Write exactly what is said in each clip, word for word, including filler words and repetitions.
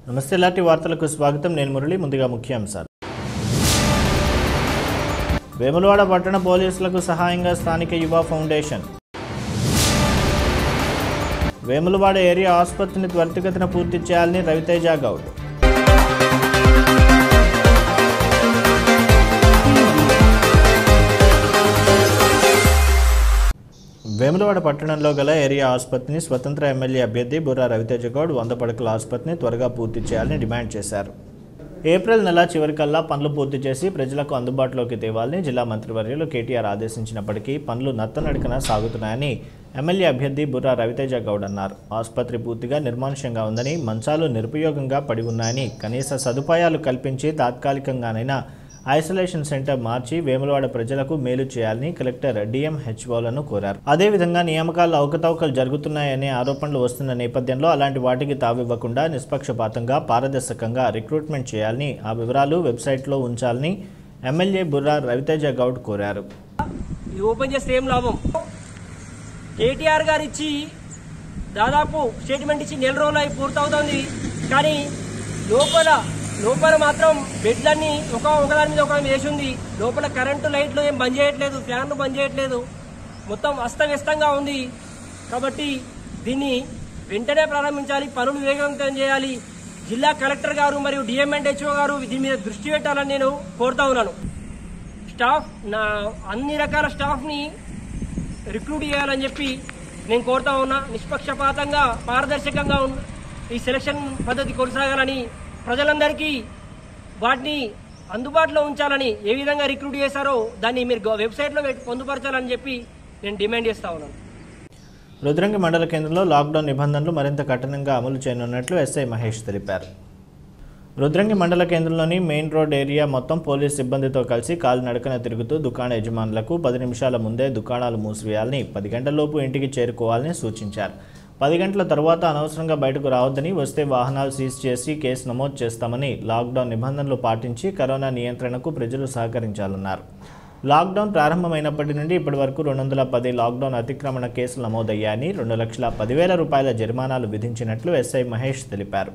నమస్తే లాటి వార్తలకు స్వాగతం. నేను మురళి. ముందుగా ముఖ్యాంశాలు. వేములవాడ పట్టణ పోలీసులకు సహాయంగా స్థానిక యువ ఫౌండేషన్. వేములవాడ ఏరియా ఆసుపత్రిని త్వరితగతిన పూర్తి చేయాలని రవితేజ గౌడ్. వేములవాడ పట్టణంలో గల ఏరియా ఆసుపత్రిని స్వతంత్ర ఎమ్మెల్యే అభ్యర్థి బుర్రా రవితేజ గౌడ్ వంద పడకల ఆసుపత్రిని త్వరగా పూర్తి చేయాలని డిమాండ్ చేశారు. ఏప్రిల్ నెల చివరికల్లా పనులు పూర్తి చేసి ప్రజలకు అందుబాటులోకి తేవాలని జిల్లా మంత్రివర్యులు కేటీఆర్ ఆదేశించినప్పటికీ పనులు నత్తనడకన సాగుతున్నాయని ఎమ్మెల్యే అభ్యర్థి బుర్రా రవితేజ గౌడ్ అన్నారు. ఆసుపత్రి పూర్తిగా నిర్మానుష్యంగా ఉందని, మంచాలు నిరుపయోగంగా పడి ఉన్నాయని, కనీస సదుపాయాలు కల్పించి తాత్కాలికంగానైనా ఐసోలేషన్ సెంటర్ మార్చి వేములవాడ ప్రజలకు మేలు చేయాలని కలెక్టర్ డిఎంహెచ్ఓలను కోరారు. అదేవిధంగా నియామకాల్లో అవకతవకలు జరుగుతున్నాయనే ఆరోపణలు వస్తున్న నేపథ్యంలో అలాంటి వాటికి తావివ్వకుండా నిష్పక్షపాతంగా, పారదర్శకంగా రిక్రూట్మెంట్ చేయాలని, ఆ వివరాలు వెబ్సైట్లో ఉంచాలని ఎమ్మెల్యే బుర్రా రవితేజ గౌడ్ కోరారు. ఓపెన్ చేస్తే ఏం లాభం? కేటీఆర్ గారు ఇచ్చి దాదాపు స్టేట్మెంట్ ఇచ్చి నెల రోజులు అయి పూర్తవుతోంది. కానీ లోపల లోపల మాత్రం బెడ్లన్నీ ఒక ఒకదాని మీద ఒక వేసి ఉంది. లోపల కరెంటు లైట్లు ఏం బంద్ చేయట్లేదు, ఫ్యాన్లు బంద్ చేయట్లేదు, మొత్తం అస్తవ్యస్తంగా ఉంది. కాబట్టి దీన్ని వెంటనే ప్రారంభించాలి, పనులు వేగవంతం చేయాలి. జిల్లా కలెక్టర్ గారు మరియు డిఎంఎండ్హెచ్ఓ గారు దీని మీద దృష్టి పెట్టాలని నేను కోరుతా ఉన్నాను. స్టాఫ్ నా అన్ని రకాల స్టాఫ్ని రిక్రూట్ చేయాలని చెప్పి నేను కోరుతా ఉన్నా. నిష్పక్షపాతంగా, పారదర్శకంగా ఈ సెలక్షన్ పద్ధతి కొనసాగాలని, ప్రజలందరికీ వాటిని అందుబాటులో ఉంచాలని, ఏ విధంగా రిక్రూట్ చేశారో దాన్ని మీరు వెబ్సైట్లో పొందుపరచాలని చెప్పి నేను డిమాండ్ చేస్తా ఉన్నాను. రుద్రంగి మండల కేంద్రంలో లాక్డౌన్ నిబంధనలు మరింత కఠినంగా అమలు చేయనున్నట్లు ఎస్ఐ మహేష్ తెలిపారు. రుద్రంగి మండల కేంద్రంలోని మెయిన్ రోడ్ ఏరియా మొత్తం పోలీస్ సిబ్బందితో కలిసి కాలినడకన తిరుగుతూ దుకాణ యజమానులకు పది నిమిషాల ముందే దుకాణాలు మూసివేయాలని, పది గంటలలోపు ఇంటికి చేరుకోవాలని సూచించారు. పది గంటల తర్వాత అనవసరంగా బయటకు రావద్దని, వస్తే వాహనాలు సీజ్ చేసి కేసు నమోదు చేస్తామని, లాక్డౌన్ నిబంధనలు పాటించి కరోనా నియంత్రణకు ప్రజలు సహకరించాలన్నారు. లాక్డౌన్ ప్రారంభమైనప్పటి నుండి ఇప్పటి వరకు రెండు వందల పది లాక్డౌన్ అతిక్రమణ కేసులు నమోదయ్యాయని, రెండు లక్షల పదివేల రూపాయల జరిమానాలు విధించినట్లు ఎస్ఐ మహేష్ తెలిపారు.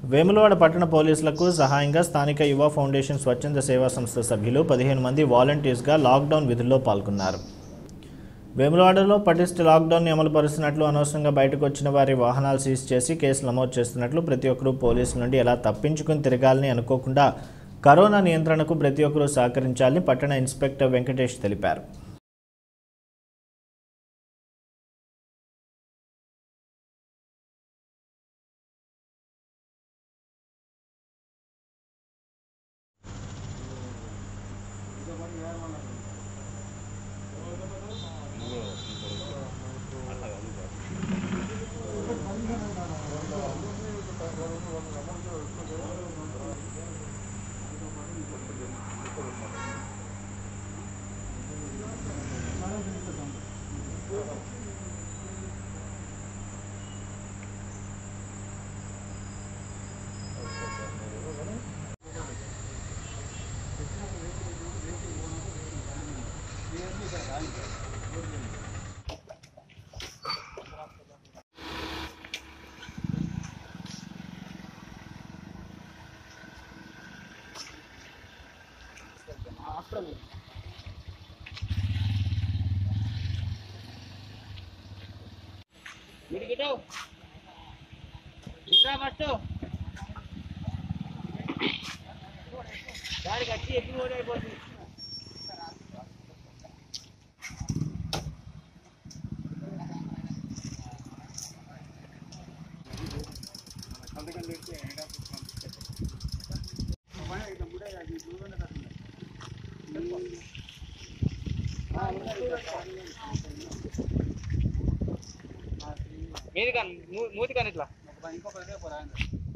వేములవాడ పట్టణ పోలీసులకు సహాయంగా స్థానిక యువ ఫౌండేషన్ స్వచ్ఛంద సేవా సంస్థ సభ్యులు పదిహేను మంది వాలంటీర్స్గా లాక్డౌన్ విధుల్లో పాల్గొన్నారు. వేములవాడలో పటిష్ట లాక్డౌన్ని అమలు పరుస్తున్నట్లు, అనవసరంగా బయటకు వచ్చిన వారి వాహనాలు సీజ్ చేసి కేసులు నమోదు చేస్తున్నట్లు, ప్రతి ఒక్కరూ పోలీసుల నుండి ఎలా తప్పించుకుని తిరగాలని అనుకోకుండా కరోనా నియంత్రణకు ప్రతి ఒక్కరూ సహకరించాలని పట్టణ ఇన్స్పెక్టర్ వెంకటేష్ తెలిపారు. దానికి వచ్చి ఎక్కువ అయిపోతుంది. మీది కానీ మూతి కానీ ఇట్లా ఇంకొక